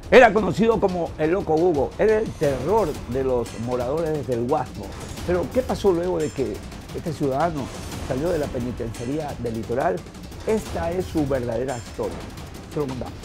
Era conocido como el Loco Hugo, era el terror de los moradores del Guasmo. Pero, ¿qué pasó luego de que este ciudadano salió de la penitenciaría del Litoral? Esta es su verdadera historia. Se lo contamos.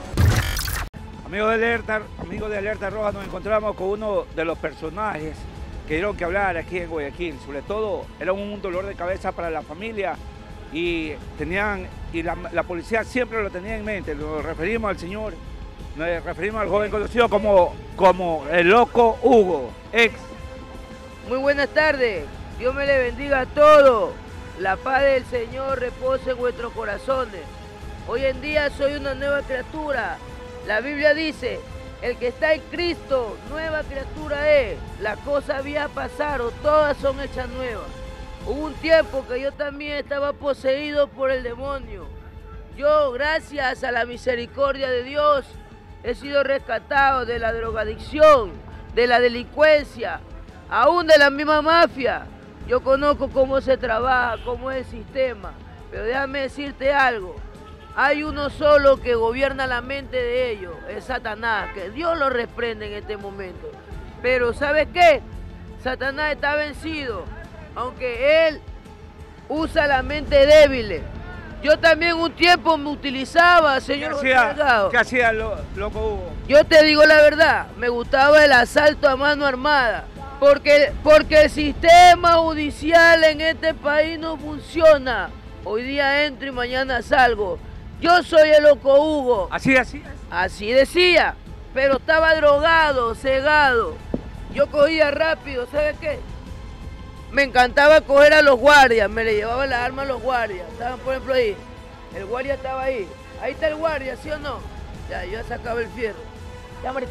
Amigos de Alerta Roja, nos encontramos con uno de los personajes que dieron que hablar aquí en Guayaquil. Sobre todo, era un dolor de cabeza para la familia y la policía siempre lo tenía en mente. Nos referimos al joven conocido como el Loco Hugo, ex. Muy buenas tardes, Dios me le bendiga a todos. La paz del Señor repose en vuestros corazones. Hoy en día soy una nueva criatura. La Biblia dice, el que está en Cristo, nueva criatura es. Las cosas viejas pasaron, todas son hechas nuevas. Hubo un tiempo que yo también estaba poseído por el demonio. Yo, gracias a la misericordia de Dios, he sido rescatado de la drogadicción, de la delincuencia, aún de la misma mafia. Yo conozco cómo se trabaja, cómo es el sistema, pero déjame decirte algo. Hay uno solo que gobierna la mente de ellos, es Satanás, que Dios lo reprende en este momento. Pero ¿sabes qué? Satanás está vencido, aunque él usa la mente débil. Yo también un tiempo me utilizaba, señor Delgado. ¿Qué hacía Loco Hugo? Yo te digo la verdad, me gustaba el asalto a mano armada, porque el sistema judicial en este país no funciona. Hoy día entro y mañana salgo. Yo soy el Loco Hugo. Así decía, pero estaba drogado, cegado. Yo cogía rápido, ¿sabes qué? Me encantaba coger a los guardias, me le llevaba las armas a los guardias. Estaban, por ejemplo, ahí. El guardia estaba ahí. Ahí está el guardia, ¿sí o no? Ya, yo sacaba el fierro. Ya, Marita.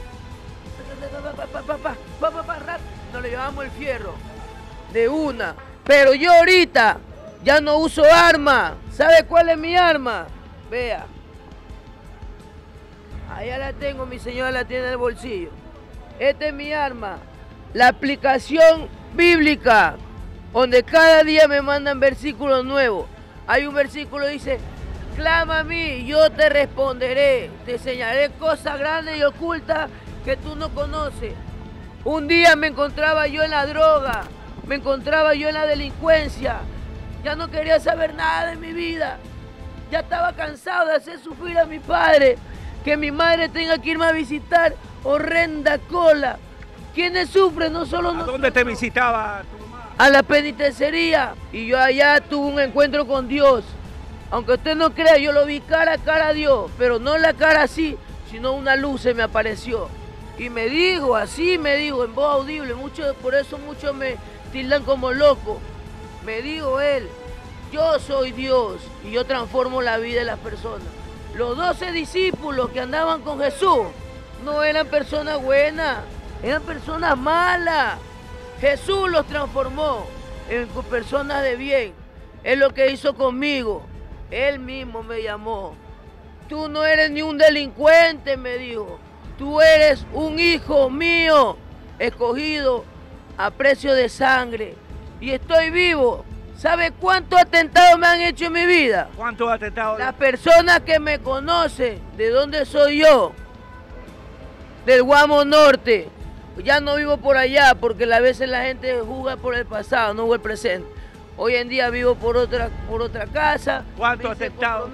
Nos le llevamos el fierro. De una. Pero yo ahorita ya no uso arma. ¿Sabe cuál es mi arma? Vea. Allá la tengo, mi señora la tiene en el bolsillo. Esta es mi arma. La aplicación bíblica, donde cada día me mandan versículos nuevos. Hay un versículo que dice, clama a mí, yo te responderé, te enseñaré cosas grandes y ocultas que tú no conoces. Un día me encontraba yo en la droga, me encontraba yo en la delincuencia, ya no quería saber nada de mi vida, ya estaba cansado de hacer sufrir a mi padre, que mi madre tenga que irme a visitar, horrenda cola. ¿Quiénes sufren? No solo nosotros. ¿A dónde te visitaba tu mamá? A la penitenciaría, y yo allá tuve un encuentro con Dios. Aunque usted no crea, yo lo vi cara a cara a Dios, pero no la cara así, sino una luz se me apareció. Y me dijo, así me dijo, en voz audible, por eso muchos me tildan como loco. Me dijo él, yo soy Dios y yo transformo la vida de las personas. Los 12 discípulos que andaban con Jesús no eran personas buenas, eran personas malas. Jesús los transformó en personas de bien. Es lo que hizo conmigo. Él mismo me llamó. Tú no eres ni un delincuente, me dijo. Tú eres un hijo mío, escogido a precio de sangre. Y estoy vivo. ¿Sabe cuántos atentados me han hecho en mi vida? ¿Cuántos atentados? Las personas que me conocen, ¿de dónde soy yo? Del Guamo Norte. Ya no vivo por allá porque a veces la gente juzga por el pasado, no por el presente. Hoy en día vivo por otra casa. ¿Cuántos atentados?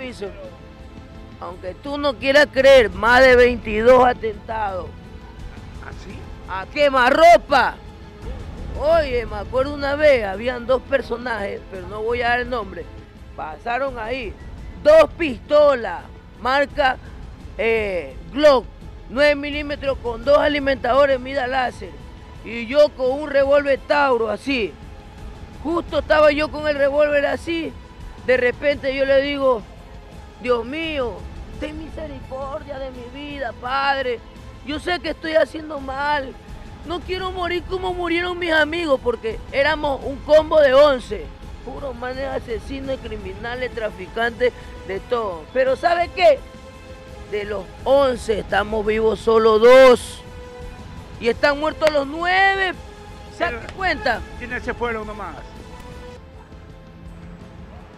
Aunque tú no quieras creer, más de 22 atentados. ¿Así? A quemarropa. Oye, me acuerdo una vez, habían dos personajes, pero no voy a dar el nombre. Pasaron ahí, 2 pistolas, marca Glock, 9 milímetros con 2 alimentadores mira láser. Y yo con un revólver Tauro así. Justo estaba yo con el revólver así. De repente yo le digo, Dios mío, ten misericordia de mi vida, Padre. Yo sé que estoy haciendo mal. No quiero morir como murieron mis amigos, porque éramos un combo de 11. Puros manes asesinos, criminales, traficantes, de todo. Pero ¿sabe qué? De los 11 estamos vivos solo 2. Y están muertos los 9. ¿Se dan cuenta? ¿Quiénes se fueron nomás?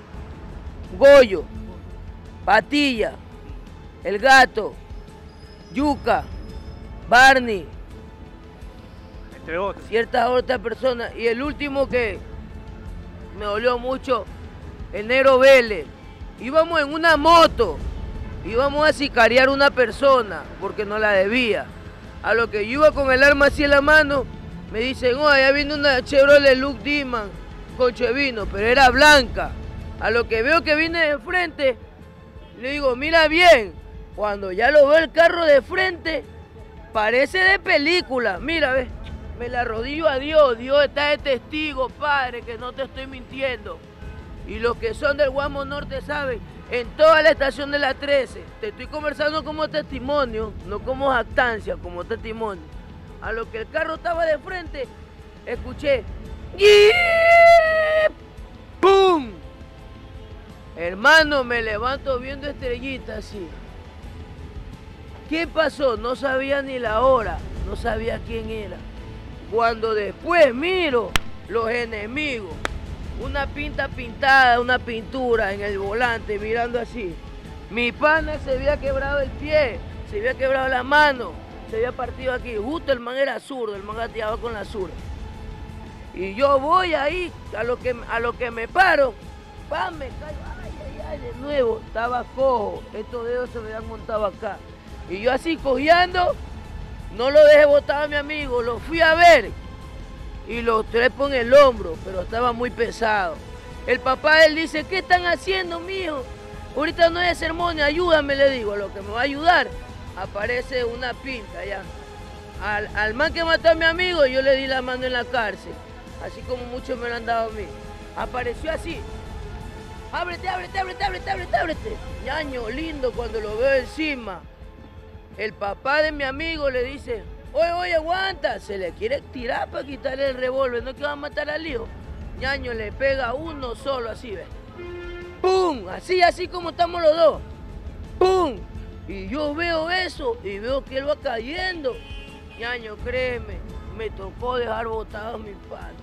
Goyo, Patilla, El Gato, Yuca, Barney, entre otros. ciertas otras personas. Y el último que me dolió mucho, el negro Vélez. Íbamos en una moto, íbamos a sicariar a una persona porque no la debía. A lo que yo iba con el arma así en la mano, me dicen, oh, allá viene una Chevrolet Luke Diman con Chevino, pero era blanca. A lo que veo que viene de frente, le digo, mira bien. Cuando ya lo veo el carro de frente, parece de película. Mira, ve, me la arrodillo a Dios. Dios está de testigo, Padre, que no te estoy mintiendo. Y los que son del Guamo Norte saben, en toda la estación de la 13, te estoy conversando como testimonio, no como jactancia, como testimonio. A lo que el carro estaba de frente, escuché, ¡Yip! ¡Pum! Hermano, me levanto viendo estrellitas así. ¿Qué pasó? No sabía ni la hora, no sabía quién era. Cuando después miro los enemigos, una pinta pintada, una pintura en el volante, mirando así. Mi pana se había quebrado el pie, se había quebrado la mano, se había partido aquí. Justo el man era zurdo, el man gateaba con la zurda. Y yo voy ahí, a lo que me paro, ¡pam! Me caigo, ay, de nuevo, estaba cojo, estos dedos se me habían montado acá. Y yo así cojeando, no lo dejé botado a mi amigo, lo fui a ver y lo trepo en el hombro, pero estaba muy pesado. El papá de él dice, ¿qué están haciendo, mijo? Ahorita no es ceremonia, ayúdame, le digo, lo que me va a ayudar. Aparece una pinta allá. Al man que mató a mi amigo, yo le di la mano en la cárcel, así como muchos me lo han dado a mí. Apareció así. Ábrete, ábrete, ábrete, ábrete, ábrete, ábrete. Ñaño lindo cuando lo veo encima. El papá de mi amigo le dice, oye, aguanta, se le quiere tirar para quitarle el revólver, no que va a matar al hijo. Ñaño le pega uno solo, así, ¿ves? ¡Pum! Así como estamos los dos. ¡Pum! Y yo veo eso y veo que él va cayendo. Ñaño, créeme, me tocó dejar botado a mi padre.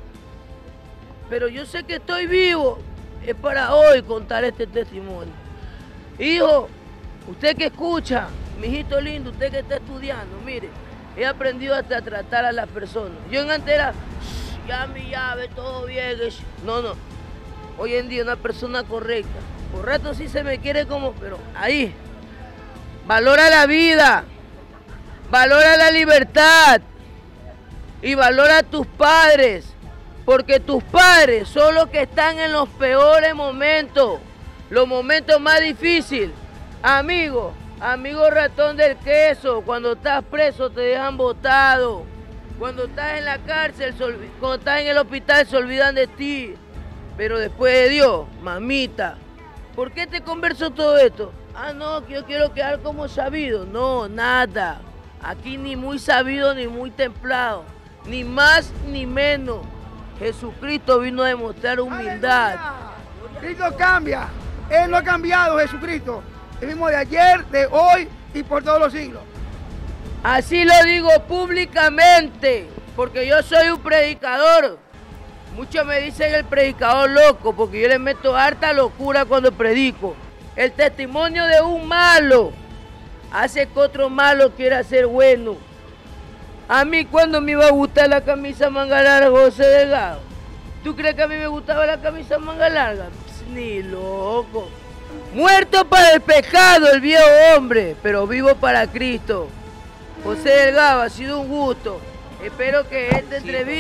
Pero yo sé que estoy vivo. Es para hoy contar este testimonio. Hijo, usted que escucha, mijito lindo, usted que está estudiando, mire, he aprendido hasta a tratar a las personas. Yo en antes era, ya mi llave, todo bien. No. Hoy en día una persona correcta. Por rato sí se me quiere como, pero ahí. Valora la vida, valora la libertad y valora a tus padres. Porque tus padres son los que están en los peores momentos, los momentos más difíciles. Amigo ratón del queso, cuando estás preso te dejan botado. Cuando estás en la cárcel, cuando estás en el hospital se olvidan de ti. Pero después de Dios, mamita, ¿por qué te converso todo esto? Ah, no, que yo quiero quedar como sabido. No, nada. Aquí ni muy sabido ni muy templado, ni más ni menos. Jesucristo vino a demostrar humildad. ¡Aleluya! Cristo cambia. Él no ha cambiado, Jesucristo. El mismo de ayer, de hoy y por todos los siglos. Así lo digo públicamente, porque yo soy un predicador. Muchos me dicen el predicador loco, porque yo le meto harta locura cuando predico. El testimonio de un malo hace que otro malo quiera ser bueno. A mí, ¿cuándo me iba a gustar la camisa manga larga, José Delgado? ¿Tú crees que a mí me gustaba la camisa manga larga? Pss, ni loco. Muerto para el pecado el viejo hombre, pero vivo para Cristo. José Delgado, ha sido un gusto. Espero que esta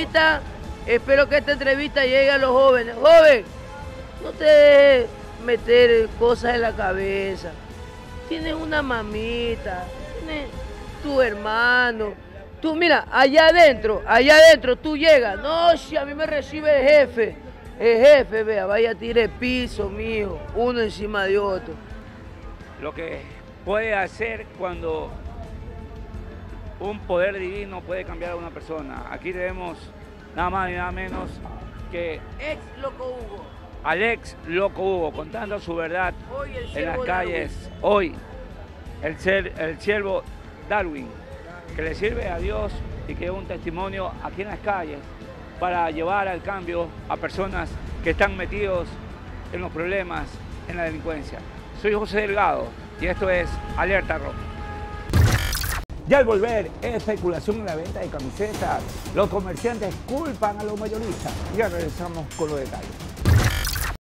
entrevista llegue a los jóvenes. Joven, no te dejes meter cosas en la cabeza. Tienes una mamita, tienes tu hermano. Tú mira, allá adentro, tú llegas. No, si a mí me recibe el jefe. El jefe, vea, vaya, tire piso, mijo, uno encima de otro. Lo que puede hacer cuando un poder divino puede cambiar a una persona. Aquí tenemos nada más y nada menos que Ex Loco Hugo. al ex Loco Hugo, contando su verdad Hoy el en las siervo calles. Darwin. Hoy el siervo Darwin, que le sirve a Dios y que es un testimonio aquí en las calles para llevar al cambio a personas que están metidos en los problemas, en la delincuencia. Soy José Delgado y esto es Alerta Roja. Ya al volver, especulación en la venta de camisetas. Los comerciantes culpan a los mayoristas. Ya regresamos con los detalles.